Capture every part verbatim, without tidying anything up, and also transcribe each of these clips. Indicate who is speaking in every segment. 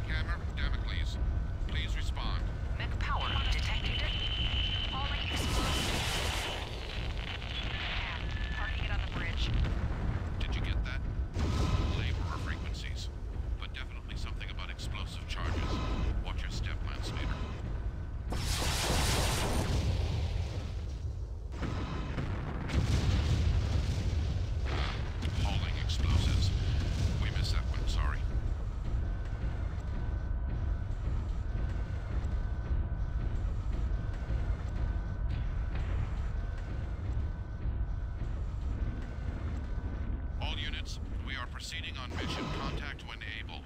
Speaker 1: Jackhammer, Damocles. Please respond.
Speaker 2: Mech power detected. Falling explosive. Yeah, parking it on the bridge.
Speaker 1: Did you get that? Laborer frequencies. But definitely something about explosive charges. Watch your step, Lance Vader. Hauling explosives. We missed that one, sorry. All units, we are proceeding on mission. Contact when able.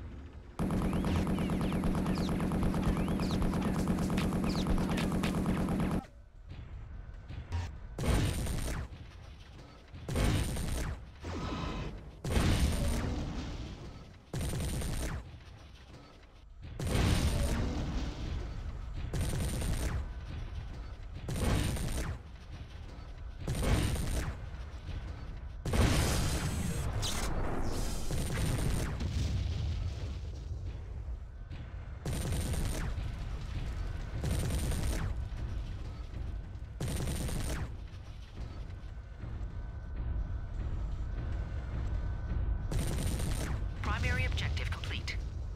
Speaker 2: Primary objective complete.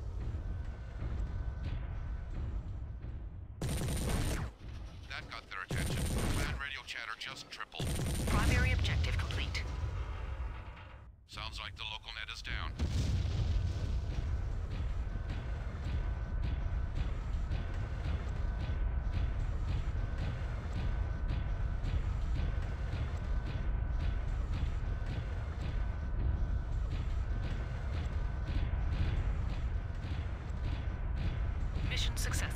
Speaker 1: That got their attention. Clan radio chatter just tripled.
Speaker 2: Primary objective complete.
Speaker 1: Sounds like the local net is down.
Speaker 2: Mission success.